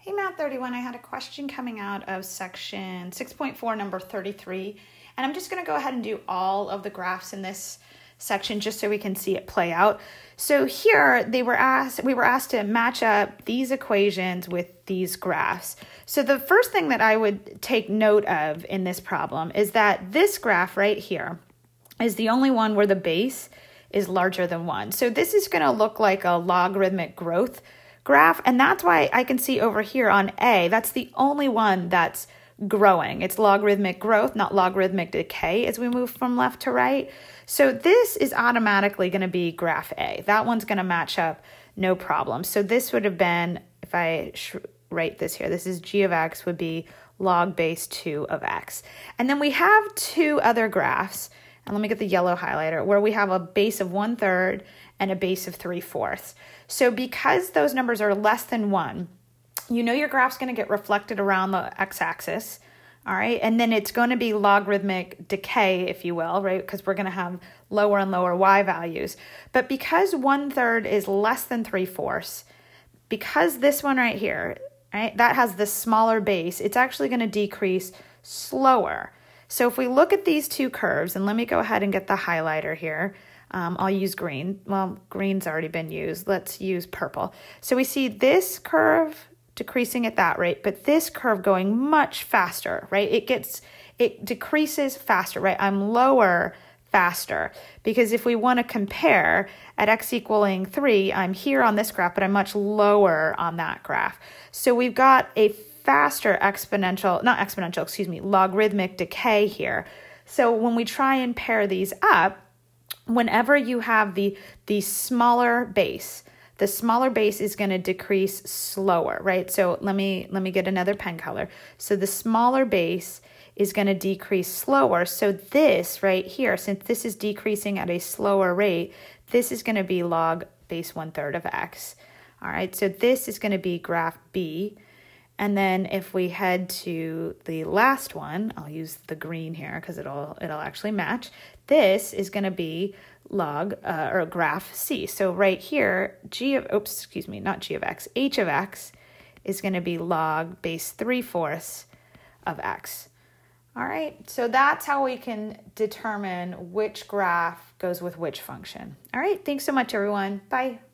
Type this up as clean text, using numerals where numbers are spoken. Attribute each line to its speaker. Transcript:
Speaker 1: Hey, Math 31, I had a question coming out of section 6.4, number 33, and I'm just going to go ahead and do all of the graphs in this section just so we can see it play out. So here we were asked to match up these equations with these graphs. So the first thing that I would take note of in this problem is that this graph right here is the only one where the base is larger than 1. So this is going to look like a logarithmic growth graph, and that's why I can see over here on A, that's the only one that's growing. It's logarithmic growth, not logarithmic decay as we move from left to right. So this is automatically going to be graph A. That one's going to match up, no problem. So this would have been, if I write this here, this is g of x would be log base 2 of x. And then we have two other graphs, and let me get the yellow highlighter, where we have a base of 1/3 and a base of 3/4. So because those numbers are less than 1, you know your graph's going to get reflected around the x-axis, all right? And then it's going to be logarithmic decay, if you will, right? Because we're going to have lower and lower y values. But because 1/3 is less than 3/4, because this one right here, right, that has the smaller base, it's actually going to decrease slower. So if we look at these two curves, and let me go ahead and get the highlighter here. I'll use green. Well, green's already been used. Let's use purple. So we see this curve decreasing at that rate, but this curve going much faster, right? It decreases faster, right? I'm lower faster, because if we want to compare at x equaling 3, I'm here on this graph, but I'm much lower on that graph. So we've got a faster logarithmic decay here. So when we try and pair these up, whenever you have the smaller base, the smaller base is going to decrease slower, right? So let me get another pen color. So the smaller base is going to decrease slower. So this right here, since this is decreasing at a slower rate, this is going to be log base 1/3 of x. All right, so this is going to be graph B. And then if we head to the last one, I'll use the green here because it'll actually match. This is going to be or graph C. So right here, h of x is going to be log base 3/4 of x. All right, so that's how we can determine which graph goes with which function. All right, thanks so much, everyone. Bye.